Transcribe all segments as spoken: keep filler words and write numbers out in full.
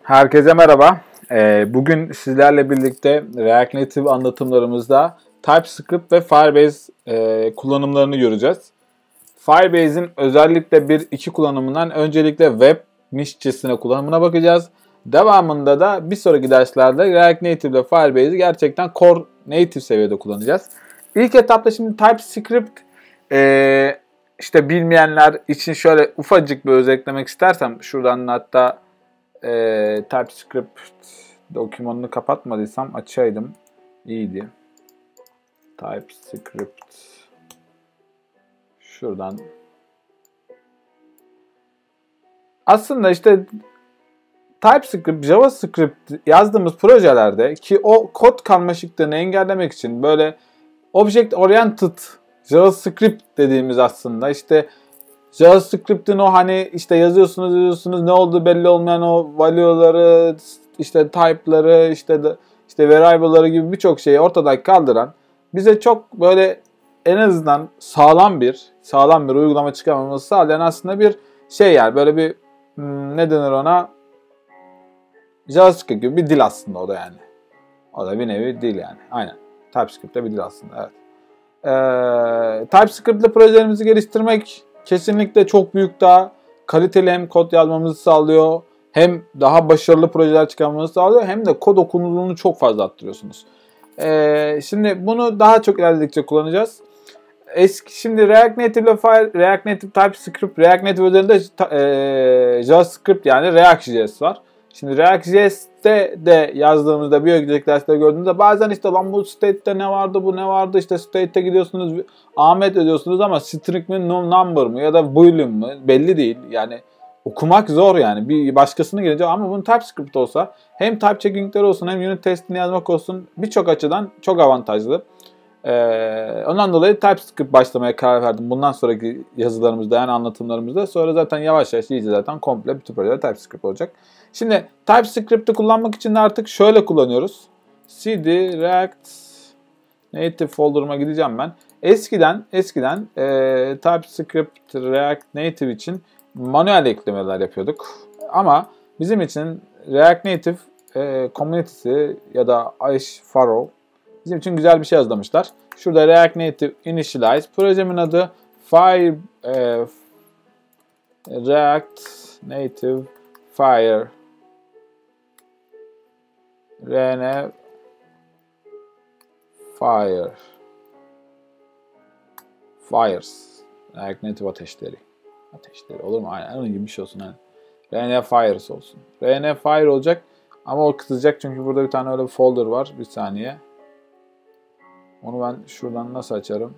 Herkese merhaba. Ee, bugün sizlerle birlikte React Native anlatımlarımızda TypeScript ve Firebase e, kullanımlarını göreceğiz. Firebase'in özellikle bir iki kullanımından öncelikle web nişçesine kullanımına bakacağız. Devamında da bir sonraki derslerde React Native ile Firebase'i gerçekten core native seviyede kullanacağız. İlk etapta şimdi TypeScript e, işte bilmeyenler için şöyle ufacık bir öz eklemek istersem şuradan hatta Ee, TypeScript dokümanını kapatmadıysam açaydım. İyiydi. TypeScript şuradan. Aslında işte TypeScript, JavaScript yazdığımız projelerde ki o kod karmaşıklığını engellemek için böyle Object Oriented JavaScript dediğimiz aslında işte JavaScript'in o hani işte yazıyorsunuz yazıyorsunuz ne olduğu belli olmayan o value'ları, işte type'ları, işte de, işte variable'ları gibi birçok şeyi ortadan kaldıran bize çok böyle en azından sağlam bir sağlam bir uygulama çıkarmamızı sağlayan aslında bir şey yani böyle bir hmm, ne denir ona JavaScript gibi bir dil aslında o da yani. O da bir nevi dil yani. Aynen. TypeScript de bir dil aslında. Evet. Ee, TypeScript ile projelerimizi geliştirmek kesinlikle çok büyük daha kaliteli hem kod yazmamızı sağlıyor, hem daha başarılı projeler çıkarmamızı sağlıyor, hem de kod okunurluğunu çok fazla arttırıyorsunuz. Ee, şimdi bunu daha çok ilerledikçe kullanacağız. Eski şimdi React Native ile Fire, React Native TypeScript, React Native üzerinde e, JavaScript yani React.js var. Şimdi React.js'te de yazdığımızda bir önceki derste gördüğünüzde bazen işte lan bu state'te ne vardı bu ne vardı işte state'te gidiyorsunuz Ahmet ödüyorsunuz ama string mi number mı ya da boolean mı belli değil. Yani okumak zor yani bir başkasını gelince ama bunun TypeScript olsa hem type checking'leri olsun hem unit testini yazmak olsun birçok açıdan çok avantajlı. Ee, ondan dolayı TypeScript başlamaya karar verdim. Bundan sonraki yazılarımızda yani anlatımlarımızda. Sonra zaten yavaş yavaş iyice zaten komple bütün projeler TypeScript olacak. Şimdi TypeScript'i kullanmak için de artık şöyle kullanıyoruz. Cd React Native folder'ıma gideceğim ben. Eskiden eskiden e, TypeScript React Native için manuel eklemeler yapıyorduk. Ama bizim için React Native e, Community'si ya da Aish Faro bizim için güzel bir şey yazlamışlar. Şurada React Native Initialize. Projemin adı Fire e, React Native Fire R N Fire Fires React Native ateşleri. Ateşleri olur mu? Aynen onun gibi bir şey olsun. Yani. R N Fires olsun. R N Fire olacak ama o kızacak çünkü burada bir tane öyle bir folder var. Bir saniye. Onu ben şuradan nasıl açarım?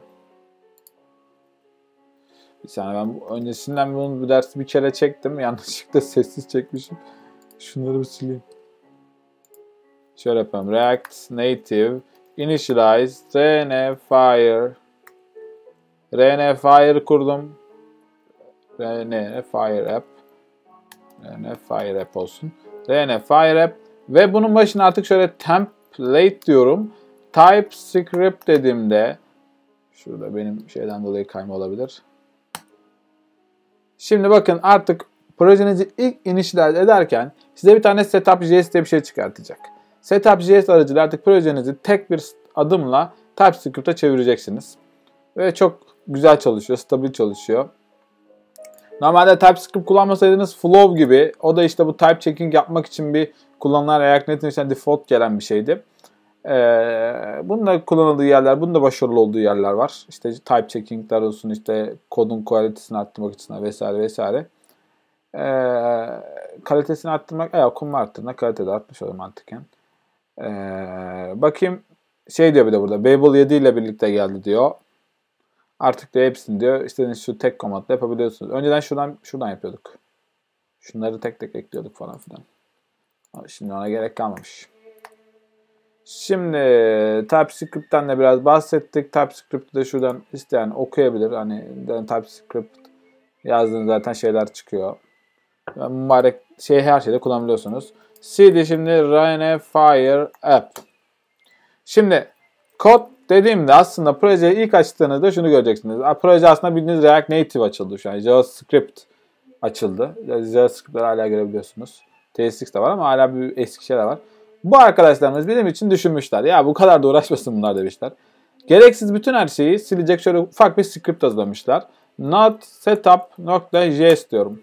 Bir saniye ben öncesinden bunu bu dersi bir kere çektim. Yanlışlıkla sessiz çekmişim. Şunları bir sileyim. Şöyle yapalım. React Native Initialize R N Fire R N Fire kurdum. R N Fire App R N Fire App olsun. R N Fire App ve bunun başına artık şöyle template diyorum. TypeScript dediğimde şurada benim şeyden dolayı kayma olabilir. Şimdi bakın artık projenizi ilk initialize ederken size bir tane setup.js diye bir şey çıkartacak. Setup.js aracılığıyla artık projenizi tek bir adımla TypeScript'e çevireceksiniz. Ve çok güzel çalışıyor, stabil çalışıyor. Normalde TypeScript kullanmasaydınız Flow gibi, o da işte bu type checking yapmak için bir kullanılan React Native için default gelen bir şeydi. Ee, bunun da kullanıldığı yerler, bunun da başarılı olduğu yerler var. İşte type checking'ler olsun, işte kodun kalitesini arttırmak için vesaire vesaire. Ee, kalitesini arttırmak, e, okuma arttırmak, kalite de artmış olur mantıken. Ee, bakayım, şey diyor bir de burada, Babel yedi ile birlikte geldi diyor. Artık diyor hepsini diyor, istediğiniz şu tek komutla yapabiliyorsunuz. Önceden şuradan şuradan yapıyorduk. Şunları tek tek ekliyorduk falan filan. Şimdi ona gerek kalmamış. Şimdi TypeScript'ten de biraz bahsettik. TypeScript'te de şuradan isteyen okuyabilir. Hani TypeScript yazdığınız zaten şeyler çıkıyor. Yani mübarek şey her şeyde kullanabiliyorsunuz. Cd şimdi R N Fire App. Şimdi kod dediğimde aslında projeyi ilk açtığınızda şunu göreceksiniz. Proje aslında bildiğiniz React Native açıldı şu an. JavaScript açıldı. JavaScript'leri hala görebiliyorsunuz. T S X de var ama hala bir eski şeyler var. Bu arkadaşlarımız bizim için düşünmüşler. Ya bu kadar da uğraşmasın bunlar demişler. Gereksiz bütün her şeyi silecek şöyle ufak bir script hazırlamışlar. Not setup.js diyorum.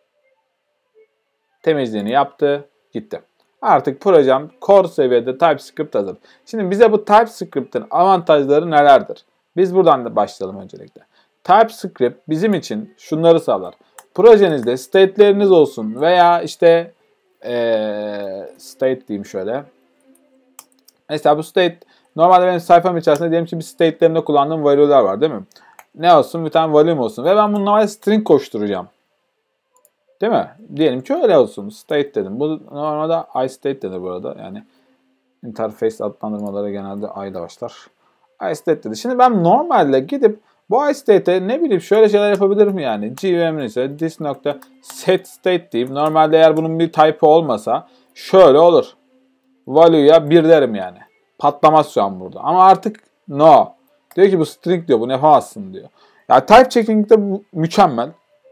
Temizliğini yaptı, gitti. Artık projem core seviyede TypeScript hazır. Şimdi bize bu TypeScript'in avantajları nelerdir? Biz buradan da başlayalım öncelikle. TypeScript bizim için şunları sağlar. Projenizde state'leriniz olsun veya işte ee, state diyeyim şöyle. Mesela bu state normalde benim sayfam içerisinde diyelim ki bir state'lerimde kullandığım value'lar var değil mi? Ne olsun? Bir tane volume olsun ve ben bunu normalde string koşturacağım. Değil mi? Diyelim ki öyle olsun. State dedim. Bu normalde iState denir burada. Yani interface adlandırmaları genelde I ile başlar. iState dedi. Şimdi ben normalde gidip bu iState'e ne bileyim şöyle şeyler yapabilirim yani. G V M'in ise this.setState diyeyim. Normalde eğer bunun bir type olmasa şöyle olur. Value'ya bir derim yani. Patlamaz şu an burada. Ama artık no. Diyor ki bu string diyor. Bunu yapamazsın diyor. Ya yani type checking'de bu mükemmel.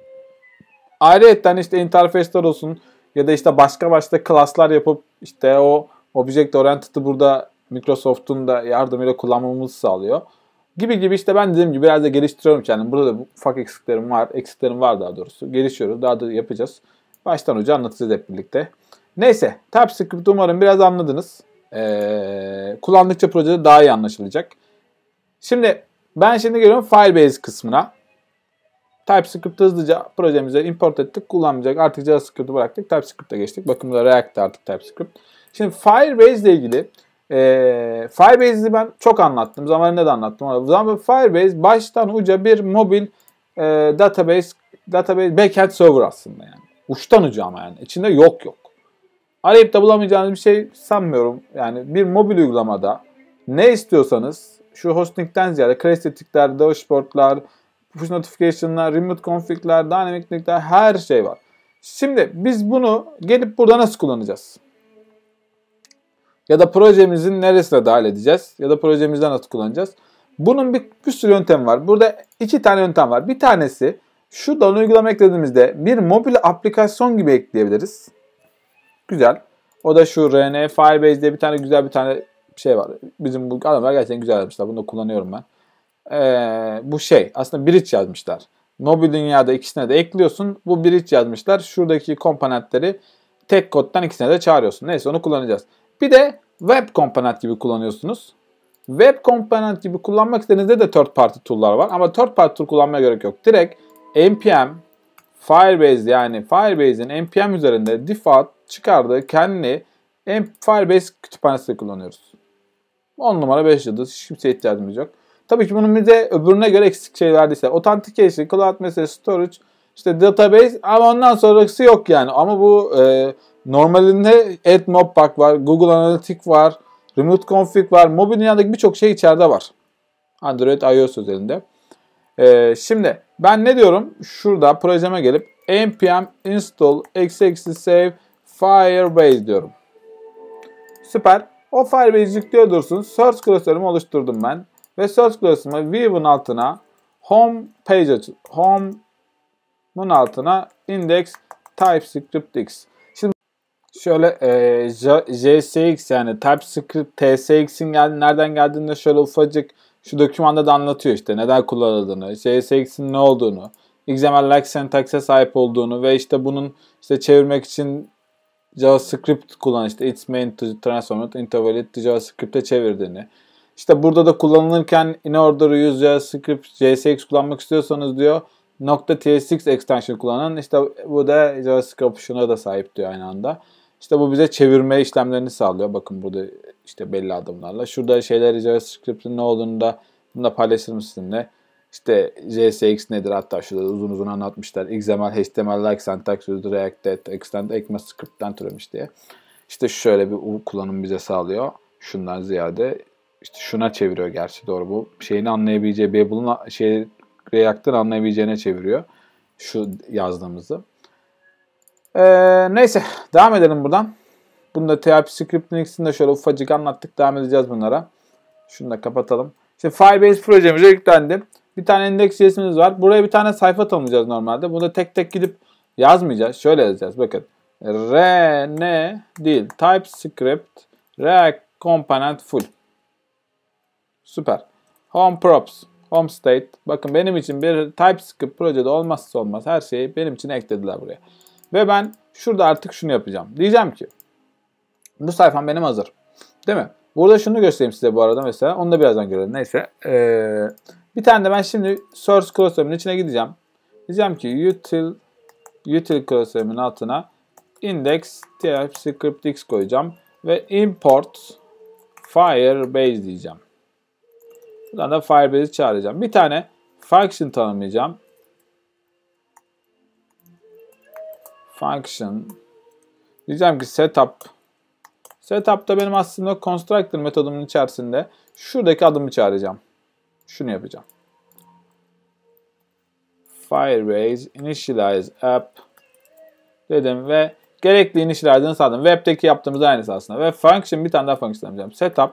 Ayrıca işte interface'ler olsun ya da işte başka başka class'lar yapıp işte o Object Oriented'ı burada Microsoft'un da yardımıyla kullanmamızı sağlıyor. Gibi gibi işte ben dediğim gibi biraz da geliştiriyorum kendimi. Burada da ufak eksiklerim var. Eksiklerim var daha doğrusu. Gelişiyoruz. Daha da yapacağız. Baştan uca anlatacağız hep birlikte. Neyse. TypeScript umarım biraz anladınız. Ee, kullandıkça projede daha iyi anlaşılacak. Şimdi ben şimdi geliyorum Firebase kısmına. TypeScript'ı hızlıca projemize import ettik. Kullanmayacak. Artık JavaScript'ı bıraktık. TypeScript'e geçtik. Bakın burada React'te artık TypeScript. Şimdi Firebase ile ilgili e, Firebase'i ben çok anlattım. Zamanında da anlattım. O zaman Firebase baştan uca bir mobil e, database database backend server aslında yani. Uçtan uca ama yani. İçinde yok yok. Arayıp da bulamayacağınız bir şey sanmıyorum. Yani bir mobil uygulamada ne istiyorsanız şu hosting'den ziyade crash'tikler, dashboard'lar, push notification'lar, remote config'ler, dynamic link'ler her şey var. Şimdi biz bunu gelip burada nasıl kullanacağız? Ya da projemizin neresine dahil edeceğiz? Ya da projemizde nasıl kullanacağız? Bunun bir, bir sürü yöntem var. Burada iki tane yöntem var. Bir tanesi şuradan uygulama eklediğimizde bir mobil aplikasyon gibi ekleyebiliriz. Güzel. O da şu R N Firebase diye bir tane güzel bir tane şey var. Bizim bu adamlar gerçekten güzel yazmışlar. Bunu da kullanıyorum ben. Ee, bu şey aslında bridge yazmışlar. Mobil dünyada ikisine de ekliyorsun. Bu bridge yazmışlar. Şuradaki komponentleri tek koddan ikisine de çağırıyorsun. Neyse onu kullanacağız. Bir de web komponent gibi kullanıyorsunuz. Web komponent gibi kullanmak istediğinizde de third party tool'lar var. Ama third party tool kullanmaya gerek yok. Direkt N P M Firebase yani Firebase'in N P M üzerinde default çıkardığı kendi Firebase kütüphanesi kullanıyoruz. on numara beş yıldız. Hiç kimseye ihtiyacımız yok. Tabii ki bunun bir de öbürüne göre eksik şey verdiyse. Authentication, Cloud Message Storage, işte Database ama ondan sonrası yok yani. Ama bu e, normalinde AdMob var, Google Analytics var, Remote Config var. Mobil dünyadaki birçok şey içeride var. Android, iOS özelinde. E, şimdi ben ne diyorum? Şurada projeme gelip npm install eksi eksi save Firebase diyorum. Süper. O Firebase yüklüyor dursun. Source klasörümü oluşturdum ben. Ve source klasörümü view'un altına home page açın. Home'un altına index TypeScript-X. Şimdi şöyle e, J S X yani TypeScript T S X'in geldi, nereden geldiğinde şöyle ufacık şu dokümanda da anlatıyor işte neden kullanıldığını, J S X'in ne olduğunu, X M L-like syntax'e sahip olduğunu ve işte bunun işte çevirmek için JavaScript kullan işte its main to transform into valid JavaScript'e çevirdiğini. İşte burada da kullanılırken in order use JavaScript J S X kullanmak istiyorsanız diyor .tsx extension kullanın. İşte bu da JavaScript option'a da sahip diyor aynı anda. İşte bu bize çevirme işlemlerini sağlıyor. Bakın burada işte belli adımlarla. Şurada şeyleri JavaScript'in ne olduğunu da bunu da paylaşırım sizinle. İşte J S X nedir? Hatta şurada uzun uzun anlatmışlar. X M L, H T M L, like syntax, React, data, extend, ECMAScript'ten türemiş diye. İşte şöyle bir kullanım bize sağlıyor. Şundan ziyade işte şuna çeviriyor gerçi doğru bu. Şeyini anlayabileceği, Babel'ın şey React'ın anlayabileceğine çeviriyor. Şu yazdığımızı. Ee, neyse devam edelim buradan. Bunu da TypeScript'in ikisini de şöyle ufacık anlattık. Devam edeceğiz bunlara. Şunu da kapatalım. Şimdi Firebase projemize yüklendi. Bir tane index.js'imiz var. Buraya bir tane sayfa tanımlayacağız normalde. Bunu da tek tek gidip yazmayacağız. Şöyle yazacağız. Bakın. R ne değil. TypeScript React Component Full. Süper. Home Props. Home State. Bakın benim için bir TypeScript projede olmazsa olmaz her şeyi benim için eklediler buraya. Ve ben şurada artık şunu yapacağım. Diyeceğim ki bu sayfam benim hazır. Değil mi? Burada şunu göstereyim size bu arada mesela. Onu da birazdan görelim. Neyse. Ee, bir tane de ben şimdi source class'ımın içine gideceğim. Diyeceğim ki util util class'ımın altına index TypeScript x koyacağım. Ve import Firebase diyeceğim. Buradan da Firebase'i çağıracağım. Bir tane function tanımlayacağım. Function. Diyeceğim ki setup. Setup'ta benim aslında constructor metodumun içerisinde şuradaki adımı çağıracağım. Şunu yapacağım. Firebase initialize app dedim ve gerekli initialize'ını sağladım. Web'deki yaptığımız aynısı aslında. Ve function bir tane daha function yapacağım. Setup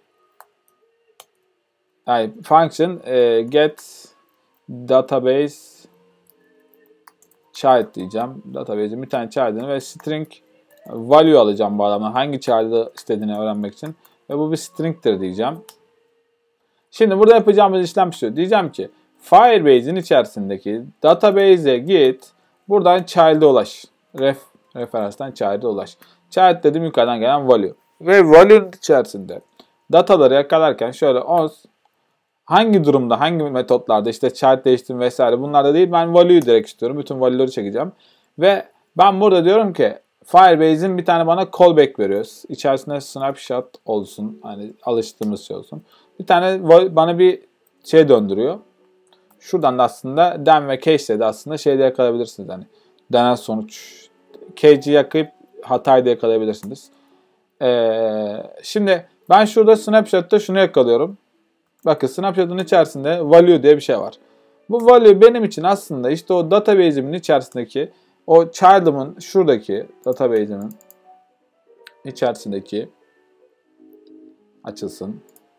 yani function e, get database child diyeceğim. Database'in bir tane child'ını ve string value alacağım bu adamdan. Hangi child'ı istediğini öğrenmek için. Ve bu bir string'tir diyeceğim. Şimdi burada yapacağımız işlem şu. Diyeceğim ki Firebase'in içerisindeki database'e git. Buradan child'e ulaş. Ref, referanstan child'e ulaş. Child dedim yukarıdan gelen value. Ve value'nin içerisinde dataları yakalarken şöyle ons hangi durumda, hangi metotlarda işte child değiştirme vesaire bunlarda değil. Ben value'yu direkt istiyorum. Bütün value'ları çekeceğim. Ve ben burada diyorum ki Firebase'in bir tane bana callback veriyor. İçerisinde snapshot olsun. Hani alıştığımız şey olsun. Bir tane bana bir şey döndürüyor. Şuradan da aslında den ve cache'de de aslında şeyde yakalayabilirsiniz. Hani denen sonuç. Cache'i yakayıp hatayı da yakalayabilirsiniz. Ee, şimdi ben şurada snapshot'ta şunu yakalıyorum. Bakın snapshot'un içerisinde value diye bir şey var. Bu value benim için aslında işte o database'imin içerisindeki o child'ımın şuradaki database'imin içerisindeki açılsın.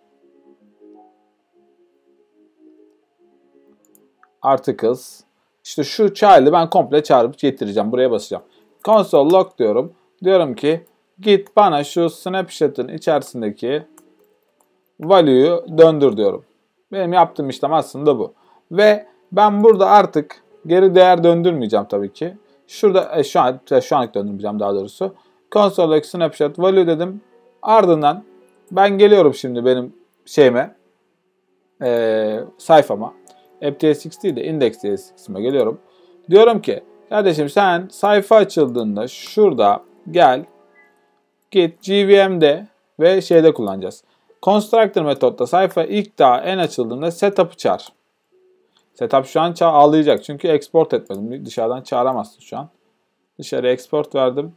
Articles. İşte şu child'ı ben komple çağırıp getireceğim. Buraya basacağım. Console log diyorum. Diyorum ki git bana şu snapshot'ın içerisindeki value'yu döndür diyorum. Benim yaptığım işlem aslında bu. Ve ben burada artık geri değer döndürmeyeceğim tabii ki. Şurada e, şu an şu an döndürmeyeceğim daha doğrusu. Console log snapshot value dedim. Ardından ben geliyorum şimdi benim şeyime e, sayfama. F T S X değil de index.tsx'ime geliyorum. Diyorum ki kardeşim sen sayfa açıldığında şurada gel git G V M'de ve şeyde kullanacağız. Constructor metodda sayfa ilk daha en açıldığında setup'ı çağır. Setup şu an ça ağlayacak çünkü export etmedim. Dışarıdan çağıramazsın şu an. Dışarıya export verdim.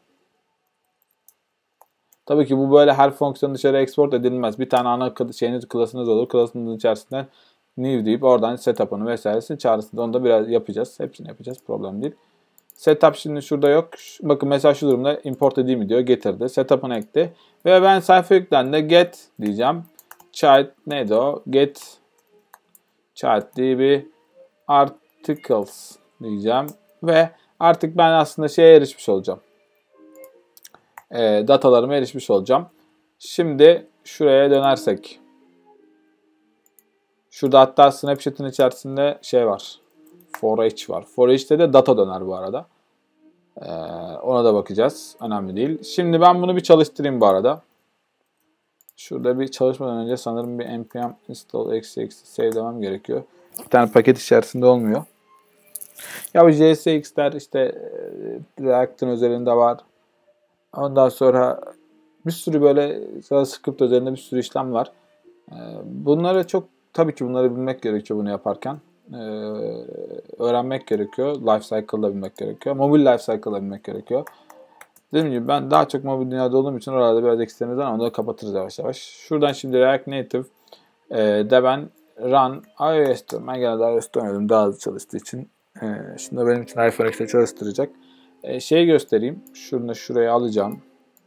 Tabii ki bu böyle her fonksiyon dışarı export edilmez. Bir tane ana şeyiniz klasınız olur. Klasınızın içerisinden new deyip oradan setup'ını vesairesini çağırırsınız. Onu da biraz yapacağız. Hepsini yapacağız. Problem değil. Setup şimdi şurada yok. Bakın mesela şu durumda import edeyim mi diyor. Getirdi. Setup'ını ekti. Ve ben sayfa yüklendi. Get diyeceğim. Child neydi o? Get child diye bir articles diyeceğim. Ve artık ben aslında şeye erişmiş olacağım. E, datalarıma erişmiş olacağım. Şimdi şuraya dönersek. Şurada hatta snapshot'ın içerisinde şey var. For each var. For each'te de data döner bu arada. Ee, ona da bakacağız. Önemli değil. Şimdi ben bunu bir çalıştırayım bu arada. Şurada bir çalışmadan önce sanırım bir npm install eksi eksi save demem gerekiyor. Bir tane paket içerisinde olmuyor. Ya bu J S X'ler işte React'ın özelinde var. Ondan sonra bir sürü böyle JavaScript üzerinde bir sürü işlem var. Bunları çok tabii ki bunları bilmek gerekiyor bunu yaparken. Ee, öğrenmek gerekiyor. Life cycle'da bilmek gerekiyor. Mobil life cycle'da bilmek gerekiyor. Dediğim gibi ben daha çok mobil dünyada olduğum için oralarda biraz ekstremiz var ama onları kapatırız yavaş yavaş. Şuradan şimdi React Native e, de ben run iOS diyorum. Ben genelde iOS'ta oynadım daha hızlı çalıştığı için. E, şimdi benim için iPhone X'te çalıştıracak. E, şeyi göstereyim. Şunu şuraya alacağım.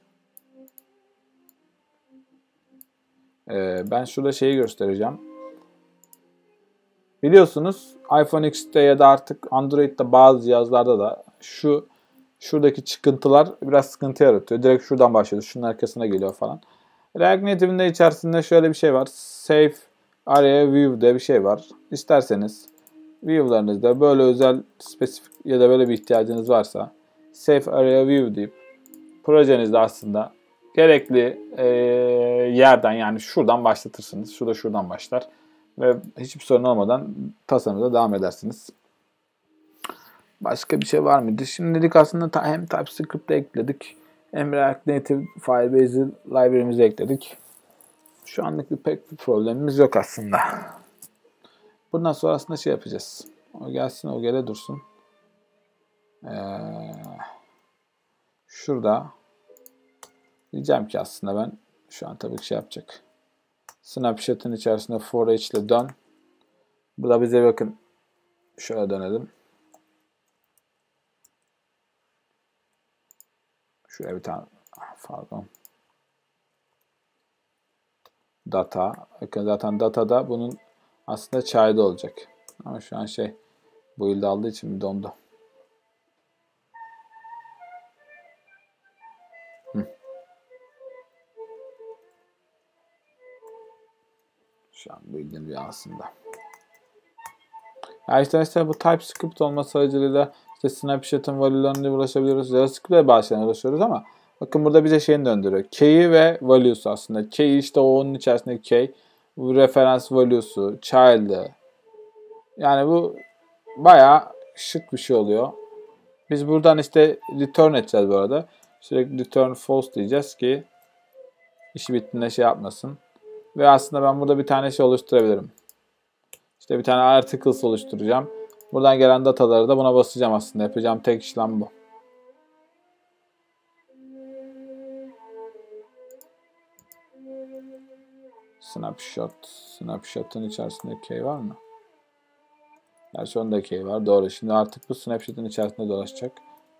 E, ben şurada şeyi göstereceğim. Biliyorsunuz iPhone X'te ya da artık Android'de bazı cihazlarda da şu şuradaki çıkıntılar biraz sıkıntı yaratıyor. Direkt şuradan başlıyor. Şunun arkasına geliyor falan. React Native'in de içerisinde şöyle bir şey var. Save Area View diye bir şey var. İsterseniz view'larınızda böyle özel, spesifik ya da böyle bir ihtiyacınız varsa Save Area View deyip projenizde aslında gerekli e, yerden, yani şuradan başlatırsınız. Şurada şuradan başlar. Ve hiçbir sorun olmadan tasarımda devam edersiniz. Başka bir şey var mıydı? Şimdilik aslında hem TypeScript'e ekledik hem React Native Firebase library'mizi ekledik. Şu anlık bir pek bir problemimiz yok aslında. Bundan sonra aslında şey yapacağız. O gelsin, o gele dursun. Ee, şurada diyeceğim ki aslında ben şu an tabii ki şey yapacak. Snapshot'ın içerisinde for each ile dön. Bu da bize bakın. Şöyle dönelim. Şuraya bir tane, pardon. Data. Bakın zaten datada bunun aslında child'ı olacak. Ama şu an şey bu yılda aldığı için dondu. Hı. Şu an bildiğim bir aslında. Yani işte mesela bu TypeScript olması aracılığıyla işte Snapshot'ın value'larına ulaşabiliyoruz. JavaScript'e başlayan ulaşıyoruz ama bakın burada bize şeyini döndürüyor. Key'i ve value'su aslında. Key işte o onun içerisindeki key. Bu referans value'su, child'ı. Yani bu bayağı şık bir şey oluyor. Biz buradan işte return edeceğiz bu arada. Sürekli return false diyeceğiz ki işi bittiğinde şey yapmasın. Ve aslında ben burada bir tane şey oluşturabilirim. İşte bir tane articles oluşturacağım. Buradan gelen dataları da buna basacağım aslında. Yapacağım tek işlem bu. Snapshot. Snapshot'ın içerisinde key var mı? Gerçi onda key var. Doğru. Şimdi artık bu snapshot'ın içerisinde dolaşacak.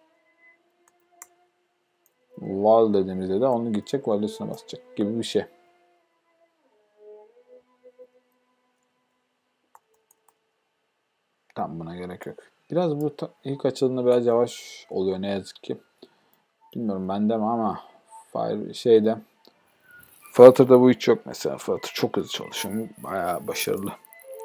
Val dediğimizde de onu gidecek, value'suna basacak gibi bir şey. Tam buna gerek yok. Biraz bu ilk açıldığında biraz yavaş oluyor ne yazık ki. Bilmiyorum bende mi ama Fire şeyde Flutter'da bu hiç yok mesela. Flutter çok hızlı çalışıyor. Bayağı başarılı.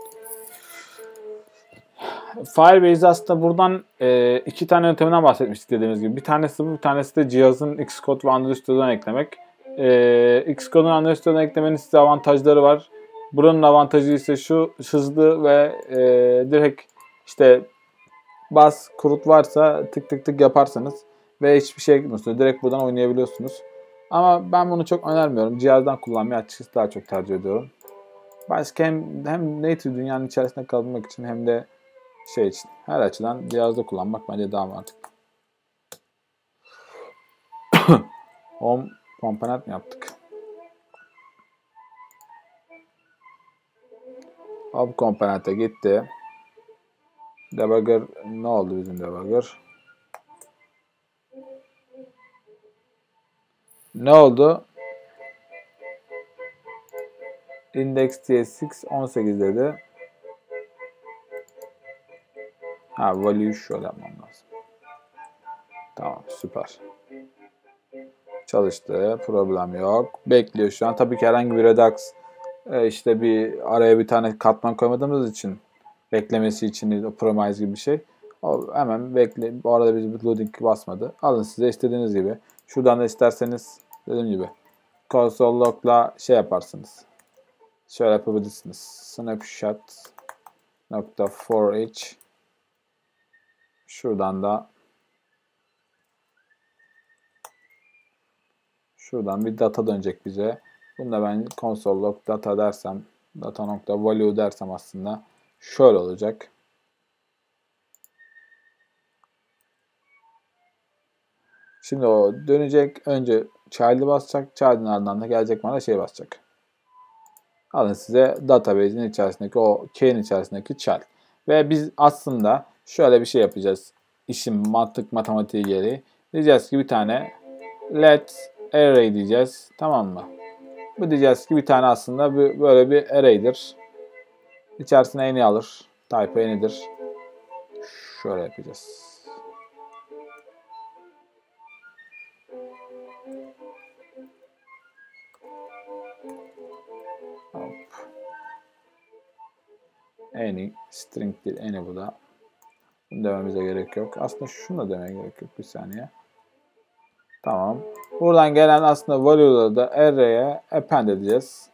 Firebase aslında buradan e, iki tane yönteminden bahsetmiştik dediğimiz gibi. Bir tanesi bu, bir tanesi de cihazın Xcode ve Android Studio'dan eklemek. E, Xcode'un Android Studio'dan eklemenin size avantajları var. Buranın avantajı ise şu: hızlı ve e, direkt işte bas, kurut varsa tık tık tık yaparsanız ve hiçbir şey gitmiyorsunuz. Direkt buradan oynayabiliyorsunuz. Ama ben bunu çok önermiyorum. Cihazdan kullanmayı açıkçası daha çok tercih ediyorum. Başka hem, hem native dünyanın içerisinde kalabilmek için hem de şey için, her açıdan cihazda kullanmak bence daha mantıklı. Home komponent mi yaptık? Home komponente gitti. Debugger ne oldu bizim debugger? Ne oldu? Index.tsx on sekiz dedi. Ha, value şöyle yapmam lazım. Tamam, süper. Çalıştı. Problem yok. Bekliyor şu an. Tabii ki herhangi bir Redux işte bir araya bir tane katman koymadığımız için beklemesi için o promise gibi bir şey. O hemen bekle. Bu arada biz bir loading basmadı. Alın size istediğiniz gibi. Şuradan da isterseniz dediğim gibi console log'la şey yaparsınız. Şöyle yapabilirsiniz. Snapshot nokta for each. Şuradan da şuradan bir data dönecek bize. Bunu da ben console log data dersem, data nokta value dersem aslında şöyle olacak. Şimdi o dönecek. Önce child'ı basacak. Child'ın ardından da gelecek bana şey basacak. Alın size database'in içerisindeki o key'in içerisindeki child. Ve biz aslında şöyle bir şey yapacağız. İşin mantık matematiği gereği. Diyeceğiz ki bir tane let array diyeceğiz. Tamam mı? Bu diyeceğiz ki bir tane aslında böyle bir array'dir. İçerisine any alır. Type any'dir. Şöyle yapacağız. any string değil, any bu da. Bunu dememize gerek yok. Aslında şunu da demeye gerek yok. Bir saniye. Tamam. Buradan gelen aslında value'ları da array'e append edeceğiz.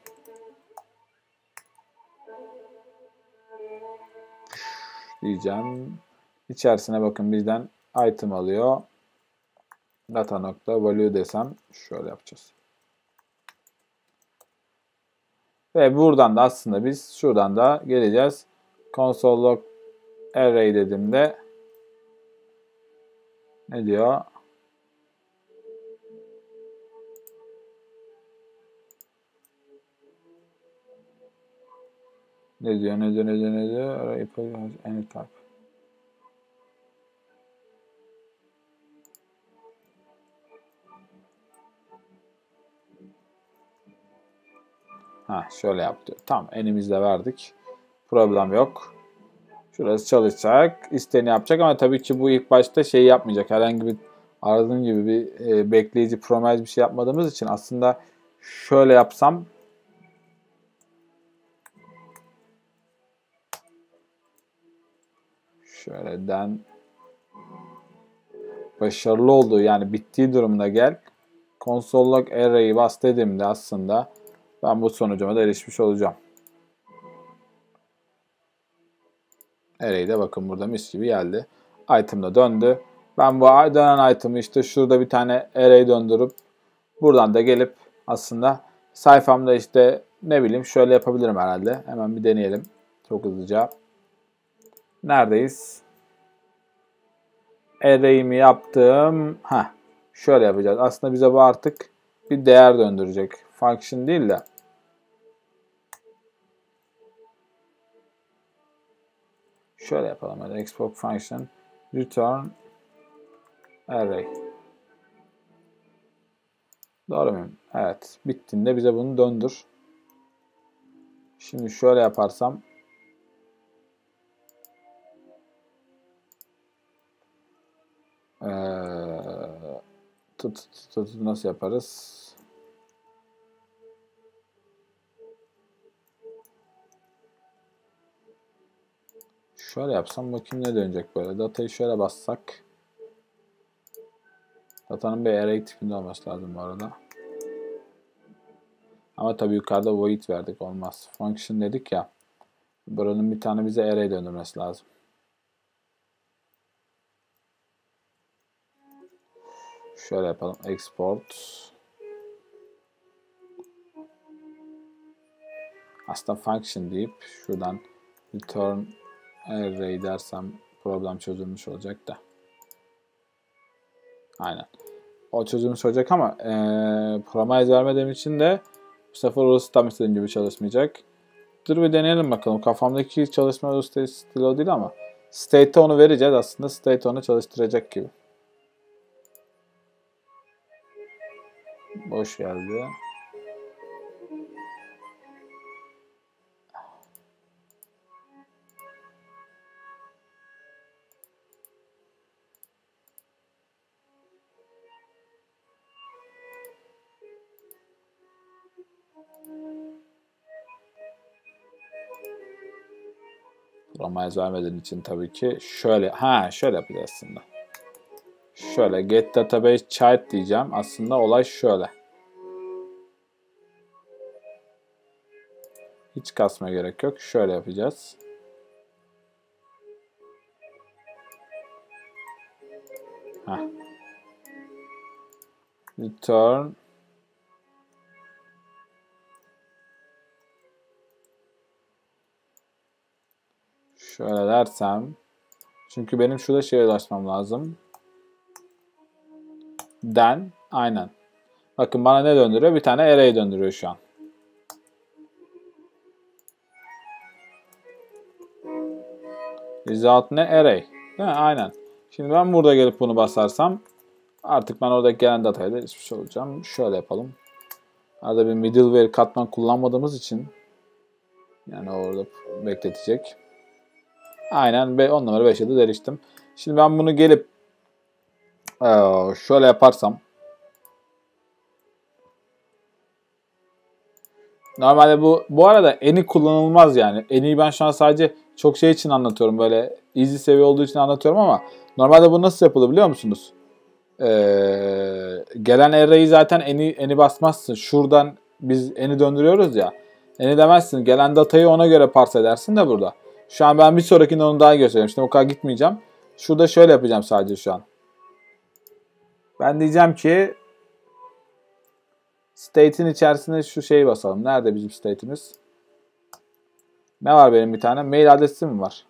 Diyeceğim. İçerisine bakın bizden item alıyor. Data nokta value desem şöyle yapacağız. Ve buradan da aslında biz şuradan da geleceğiz. Console log array dediğimde ne diyor? Ne diyor? Ne diyor? Ne diyor? Ne diyor? Array any type. Ha, şöyle yaptı. Tamam, elimizde verdik. Problem yok. Şurası çalışacak. İstediğini yapacak ama tabii ki bu ilk başta şey yapmayacak. Herhangi bir aradığım gibi bir e, bekleyici promise bir şey yapmadığımız için aslında şöyle yapsam şöyleden başarılı olduğu yani bittiği durumda gel. Console log array'i bas dediğimde aslında ben bu sonucuma da erişmiş olacağım. Array de bakın burada mis gibi geldi. Item da döndü. Ben bu dönen item'ı işte şurada bir tane array döndürüp buradan da gelip aslında sayfamda işte ne bileyim şöyle yapabilirim herhalde. Hemen bir deneyelim. Çok hızlıca. Neredeyiz? Array'imi yaptım. Heh. Şöyle yapacağız. Aslında bize bu artık bir değer döndürecek. Function değil de. Şöyle yapalım. Hadi. Export function return array. Doğru muyum? Evet. Bittiğinde bize bunu döndür. Şimdi şöyle yaparsam ee, tut, tut, tut, nasıl yaparız? Şöyle yapsam bakayım ne dönecek böyle. Datayı şöyle bassak. Datanın bir array tipinde olması lazım bu arada. Ama tabii yukarıda void verdik, olmaz. Function dedik ya. Buranın bir tane bize array döndürmesi lazım. Şöyle yapalım. Export. Aslında function deyip şuradan return array dersem problem çözülmüş olacak da. Aynen. O çözülmüş olacak ama ee, promise vermediğim için de bu sefer orası tam istediğim gibi çalışmayacak. Dur bir deneyelim bakalım. Kafamdaki çalışma stili o değil ama state'e onu vereceğiz. Aslında state onu çalıştıracak gibi. Boş geldi. Promise vermediğin için tabii ki şöyle ha şöyle yapacağız aslında. Şöyle get database child diyeceğim. Aslında olay şöyle. Hiç kasma gerek yok. Şöyle yapacağız. Heh. Return şöyle dersem çünkü benim şurada şeye ulaşmam lazım. Den aynen. Bakın bana ne döndürüyor? Bir tane array döndürüyor şu an. Result ne? Array. Değil mi? Aynen. Şimdi ben burada gelip bunu basarsam artık ben oradaki gelen datayı da erişmiş olacağım. Şöyle yapalım. Arada bir middleware katman kullanmadığımız için yani orada bekletecek. Aynen on numara beşe de eriştim. Şimdi ben bunu gelip şöyle yaparsam normalde bu bu arada any kullanılmaz yani. Any'yi ben şu an sadece çok şey için anlatıyorum. Böyle easy seviye olduğu için anlatıyorum ama normalde bu nasıl yapılır biliyor musunuz? Ee, gelen array'i zaten eni, eni basmazsın. Şuradan biz eni döndürüyoruz ya. Eni demezsin. Gelen datayı ona göre parse edersin de burada. Şu an ben bir sonrakinde onu daha göstereyim. Şimdi o kadar gitmeyeceğim. Şurada şöyle yapacağım sadece şu an. Ben diyeceğim ki state'in içerisine şu şeyi basalım. Nerede bizim state'imiz? Ne var benim bir tane? Mail adresim mi var?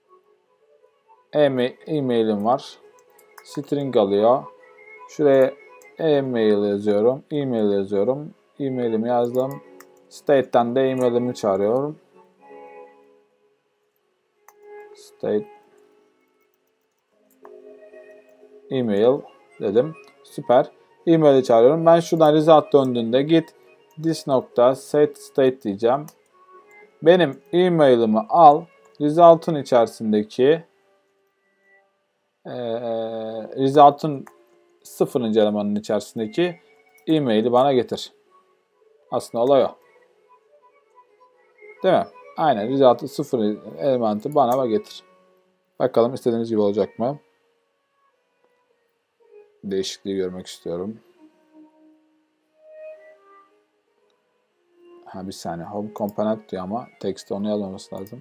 E-mail'im var. String alıyor. Şuraya e-mail yazıyorum. E-mail yazıyorum. E-mail'imi yazdım. State'ten de e-mail'imi çağırıyorum. State e-mail dedim. Süper. E-mail'i çağırıyorum. Ben şuradan result döndüğünde git this nokta set state diyeceğim. Benim e-mail'imi al. Result'un içerisindeki e, result'un sıfırıncı elemanın içerisindeki e-mail'i bana getir. Aslında olay o. Değil mi? Aynen. Result'un sıfır elementi bana getir. Bakalım istediğimiz gibi olacak mı? Değişikliği görmek istiyorum. Ha bir saniye. Home component diyor ama text'te onu yazmaması lazım.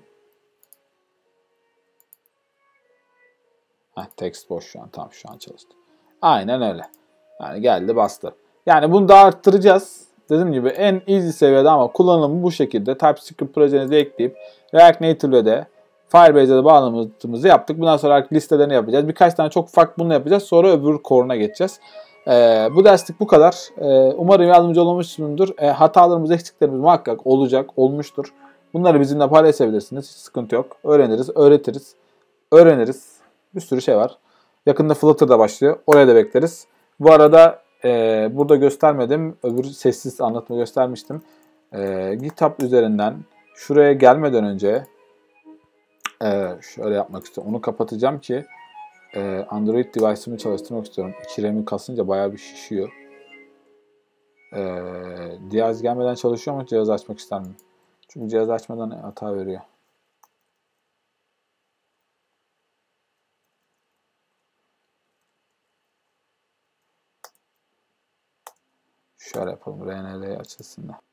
Ha text boş şu an. Tamam şu an çalıştı. Aynen öyle. Yani geldi bastı. Yani bunu da arttıracağız. Dediğim gibi en easy seviyede ama kullanımı bu şekilde. TypeScript projenize ekleyip React Native'le de Firebase'e de bağlamamızı yaptık. Bundan sonra artık listelerini yapacağız. Birkaç tane çok ufak bunu yapacağız. Sonra öbür core'una geçeceğiz. Ee, bu derslik bu kadar. Ee, umarım yardımcı olmuşsundur. Ee, hatalarımız, eksiklerimiz muhakkak olacak, olmuştur. Bunları bizimle paylaşabilirsiniz. Hiç sıkıntı yok. Öğreniriz, öğretiriz. Öğreniriz. Bir sürü şey var. Yakında Flutter da başlıyor. Oraya da bekleriz. Bu arada e, burada göstermedim. Öbür sessiz anlatma göstermiştim. E, GitHub üzerinden şuraya gelmeden önce e, şöyle yapmak istiyorum. Onu kapatacağım ki e, Android device'ımı çalıştırmak istiyorum. İki RAM'i kasınca bayağı bir şişiyor. E, cihaz gelmeden çalışıyor mu? Cihaz açmak ister miyim? Çünkü cihaz açmadan hata veriyor. Şöyle yapalım. R N L açılsın da.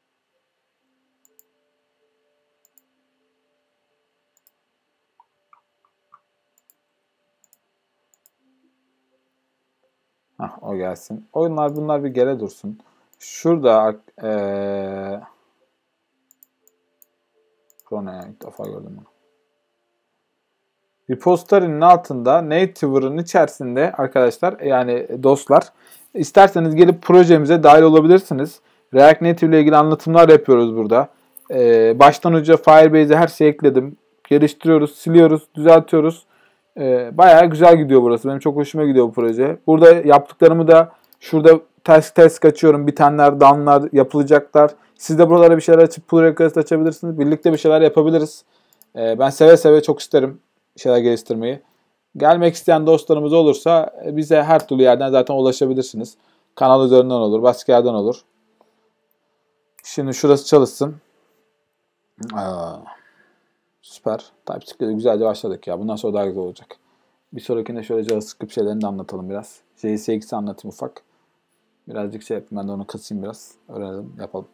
Hah, o gelsin. Oyunlar bunlar bir gele dursun. Şurada ee... Chrono'ya ilk defa gördüm bunu. Repository'nin altında Native'ın içerisinde arkadaşlar yani dostlar isterseniz gelip projemize dahil olabilirsiniz. React Native ile ilgili anlatımlar yapıyoruz burada. Ee, baştan uca Firebase'e her şeyi ekledim. Geliştiriyoruz, siliyoruz, düzeltiyoruz. Ee, bayağı güzel gidiyor burası. Benim çok hoşuma gidiyor bu proje. Burada yaptıklarımı da şurada test test kaçıyorum. Bitenler, down'lar yapılacaklar. Siz de buralara bir şeyler açıp pull request açabilirsiniz. Birlikte bir şeyler yapabiliriz. Ee, ben seve seve çok isterim şeyler geliştirmeyi. Gelmek isteyen dostlarımız olursa bize her türlü yerden zaten ulaşabilirsiniz. Kanal üzerinden olur, başka yerden olur. Şimdi şurası çalışsın. Aa, süper. TypeScript'e güzelce başladık ya. Bundan sonra daha güzel olacak. Bir sonrakinde şöyle JavaScript şeylerini de anlatalım biraz. J S X'i anlatayım ufak. Birazcık şey yapayım. Ben de onu kasayım biraz. Öğrenelim, yapalım.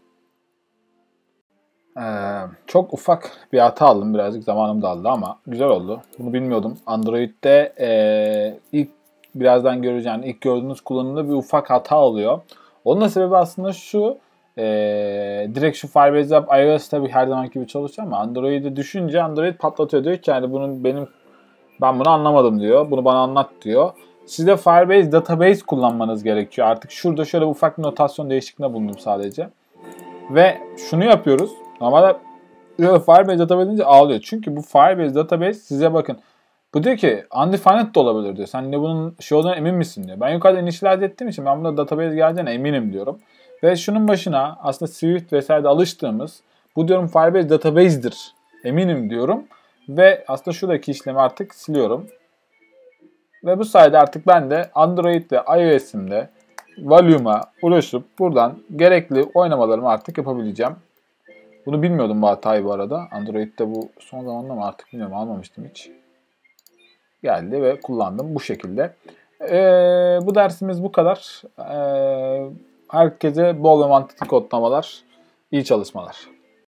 Ee, çok ufak bir hata aldım. Birazcık zamanım da aldı ama güzel oldu. Bunu bilmiyordum. Android'de e, ilk birazdan göreceğiniz, ilk gördüğünüz kullanımda bir ufak hata oluyor. Onun da sebebi aslında şu. E, direkt şu Firebase App iOS tabii her zamanki gibi çalışıyor ama Android'i düşünce Android patlatıyor. Diyor ki yani bunun benim ben bunu anlamadım diyor. Bunu bana anlat diyor. Siz de Firebase Database kullanmanız gerekiyor. Artık şurada şöyle ufak bir notasyon değişikliğinde bulundum sadece. Ve şunu yapıyoruz. Normalde Firebase Database deyince ağlıyor. Çünkü bu Firebase Database size bakın. Bu diyor ki undefined de olabilir diyor. Sen de bunun şey olduğuna emin misin diyor. Ben yukarıda initialize ettiğim için ben bunda database geleceğine eminim diyorum. Ve şunun başına aslında Swift vesaire alıştığımız bu diyorum Firebase Database'dir. Eminim diyorum. Ve aslında şuradaki işlemi artık siliyorum. Ve bu sayede artık ben de Android ve iOS'imde Volume'a ulaşıp buradan gerekli oynamalarımı artık yapabileceğim. Bunu bilmiyordum bu hatayı bu arada. Android'de bu son zamanda mı artık bilmiyorum, almamıştım hiç. Geldi ve kullandım bu şekilde. Ee, bu dersimiz bu kadar. Ee, herkese bol ve mantıklı kodlamalar, iyi çalışmalar.